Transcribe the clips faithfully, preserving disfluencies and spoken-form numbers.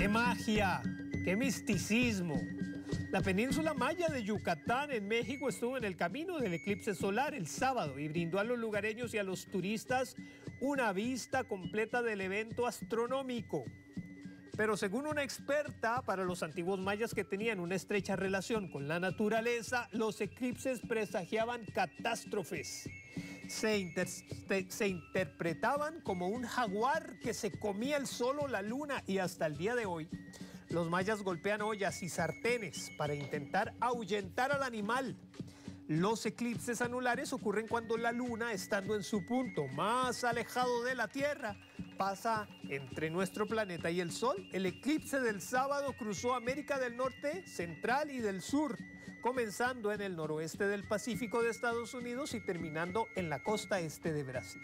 ¡Qué magia! ¡Qué misticismo! La península maya de Yucatán en México estuvo en el camino del eclipse solar el sábado y brindó a los lugareños y a los turistas una vista completa del evento astronómico. Pero según una experta, para los antiguos mayas que tenían una estrecha relación con la naturaleza, los eclipses presagiaban catástrofes. Se, inter se interpretaban como un jaguar que se comía el sol o la luna, y hasta el día de hoy los mayas golpean ollas y sartenes para intentar ahuyentar al animal. Los eclipses anulares ocurren cuando la luna, estando en su punto más alejado de la Tierra, pasa entre nuestro planeta y el sol. El eclipse del sábado cruzó América del Norte, Central y del Sur, comenzando en el noroeste del Pacífico de Estados Unidos y terminando en la costa este de Brasil.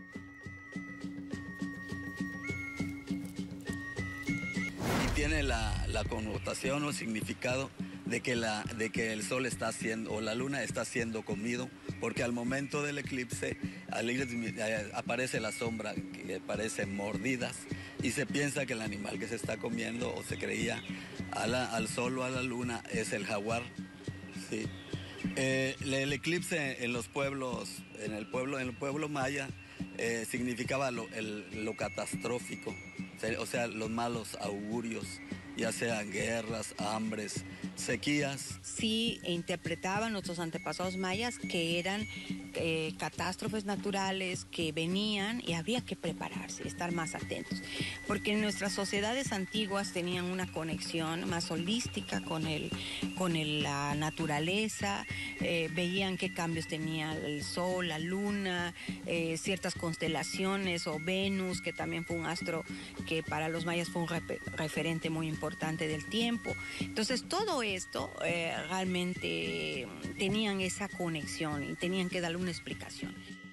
Y tiene la, la connotación o significado de que, la, de que el sol está siendo, o la luna está siendo comido, porque al momento del eclipse al ir, eh, aparece la sombra que parece mordidas y se piensa que el animal que se está comiendo, o se creía, a la, al sol o a la luna, es el jaguar. Sí. Eh, el eclipse en los pueblos, en el pueblo, en el pueblo maya, eh, significaba lo, el, lo catastrófico, o sea, los malos augurios, ya sean guerras, hambres, sequías. Sí, interpretaban nuestros antepasados mayas que eran eh, catástrofes naturales que venían y había que prepararse, estar más atentos, porque nuestras sociedades antiguas tenían una conexión más holística con, el, con el, la naturaleza, eh, veían qué cambios tenía el sol, la luna, eh, ciertas constelaciones, o Venus, que también fue un astro que para los mayas fue un refer referente muy importante del tiempo. Entonces todo esto eh, realmente tenían esa conexión y tenían que darle una explicación.